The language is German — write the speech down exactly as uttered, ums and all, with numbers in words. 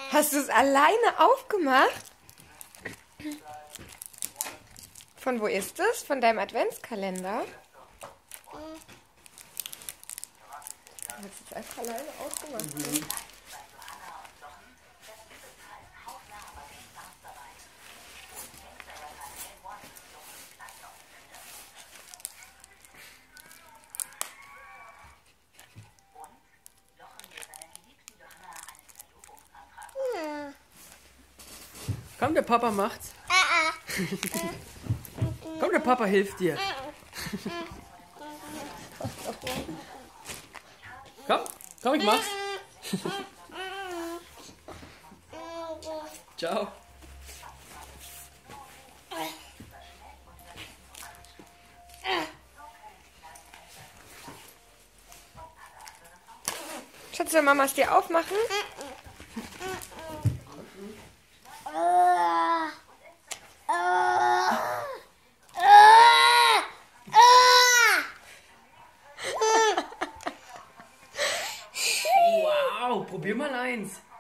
Hast du es alleine aufgemacht? Von wo ist es? Von deinem Adventskalender? Du hast es einfach alleine aufgemacht. Mhm. Komm, der Papa macht's. Komm, der Papa hilft dir. Komm, komm, ich mach's. Ciao. Schatz, soll Mama es dir aufmachen? Wow, probier mal eins.